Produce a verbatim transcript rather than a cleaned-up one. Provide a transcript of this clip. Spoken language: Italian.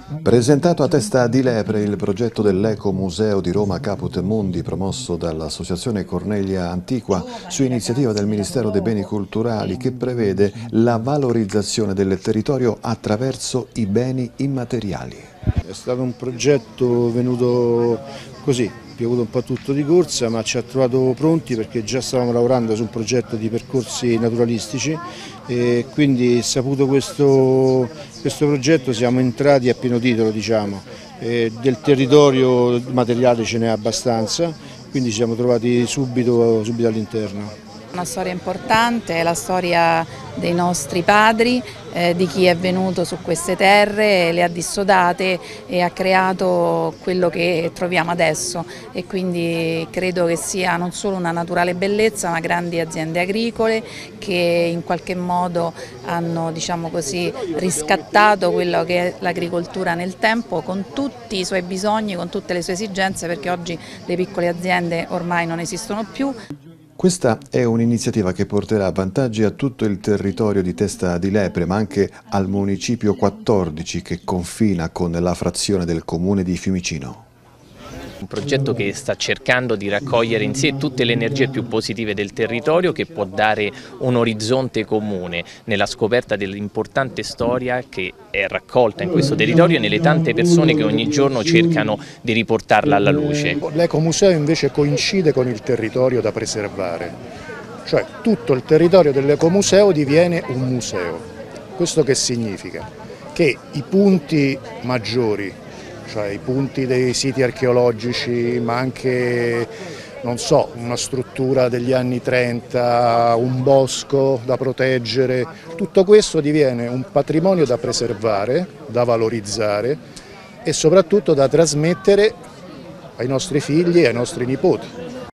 Presentato a Testa di Lepre il progetto dell'Ecomuseo di Roma Caput Mundi promosso dall'Associazione Cornelia Antiqua su iniziativa del Ministero dei Beni Culturali che prevede la valorizzazione del territorio attraverso i beni immateriali. È stato un progetto venuto così, piovuto un po' tutto di corsa, ma ci ha trovato pronti perché già stavamo lavorando su un progetto di percorsi naturalistici e quindi saputo questo, questo progetto siamo entrati a pieno titolo, diciamo. E del territorio materiale ce n'è abbastanza, quindi ci siamo trovati subito, subito all'interno. Una storia importante, è la storia dei nostri padri, eh, di chi è venuto su queste terre, le ha dissodate e ha creato quello che troviamo adesso e quindi credo che sia non solo una naturale bellezza ma grandi aziende agricole che in qualche modo hanno, diciamo così, riscattato quello che è l'agricoltura nel tempo con tutti i suoi bisogni, con tutte le sue esigenze, perché oggi le piccole aziende ormai non esistono più. Questa è un'iniziativa che porterà vantaggi a tutto il territorio di Testa di Lepre, ma anche al municipio quattordici che confina con la frazione del comune di Fiumicino. Un progetto che sta cercando di raccogliere in sé tutte le energie più positive del territorio, che può dare un orizzonte comune nella scoperta dell'importante storia che è raccolta in questo territorio e nelle tante persone che ogni giorno cercano di riportarla alla luce. L'ecomuseo invece coincide con il territorio da preservare, cioè tutto il territorio dell'ecomuseo diviene un museo. Questo che significa? Che i punti maggiori, cioè i punti dei siti archeologici, ma anche, non so, una struttura degli anni trenta, un bosco da proteggere, tutto questo diviene un patrimonio da preservare, da valorizzare e soprattutto da trasmettere ai nostri figli e ai nostri nipoti.